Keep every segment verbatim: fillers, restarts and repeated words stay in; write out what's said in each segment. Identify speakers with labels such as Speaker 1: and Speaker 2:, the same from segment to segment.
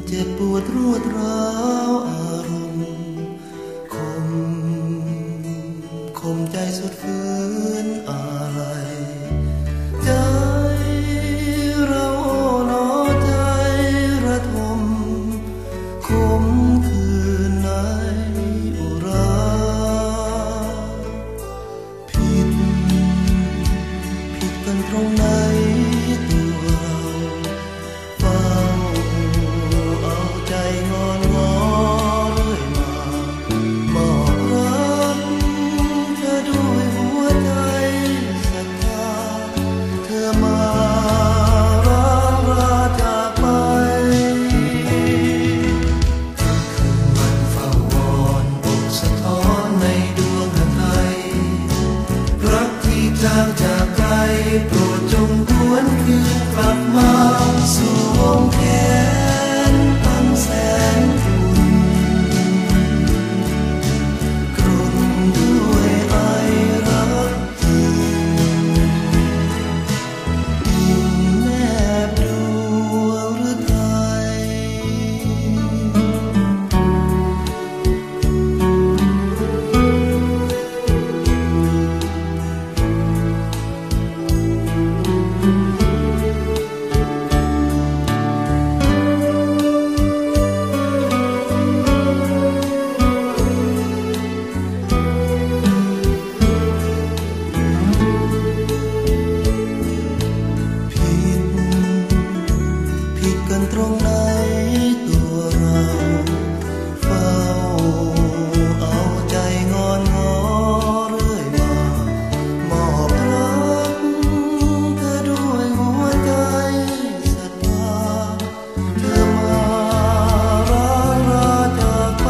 Speaker 1: เจ็บปวดรวดร้าวอารมณ์คมคมใจสุดฝืนอะไรใจเราหนอใจระทมคมคืนในอุราผิดผิดกันตรงไหนตัวเราเฝ้าเอาใจงอนง้อเรื่อยมามอบรักเธอด้วยหัวใจศรัทธาเธอมาร้างราจากไปคืนวันเฝ้าวอนอกสะท้อนในดวงหัตถ์ไทยรักที่จางจากไกลโปรดจงหวนคืนกลับมาสู่วงแขนอันแสนอุ่นกรุ่นด้วยไอรักจริงยิ่งแนบดวงฤทัยผิดกันตรงไหนตัวเราเฝ้าเอาใจงอนง้อเรื่อยมามอบรักเธอด้วยหัวใจศรัทธาเธอมาร้างราจากไป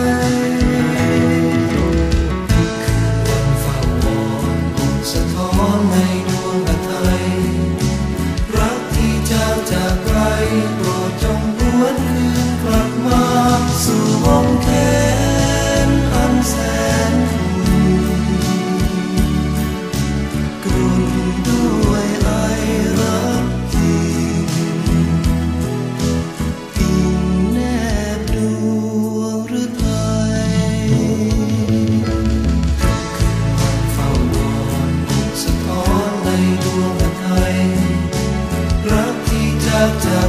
Speaker 1: วันเฝ้าวอนอกสะท้อนในดวงหัตถ์ไทยรักที่จางจากไกลโปรดจงหวนคืนกลับมาสู่วงแขนอันแสนอุ่นกรุ่นด้วยไอรักจริงยิ่งแนบดวงฤทัยเฝ้าวอนอกสะท้อนในดวงหัตถ์ไทยรักที่จากใจ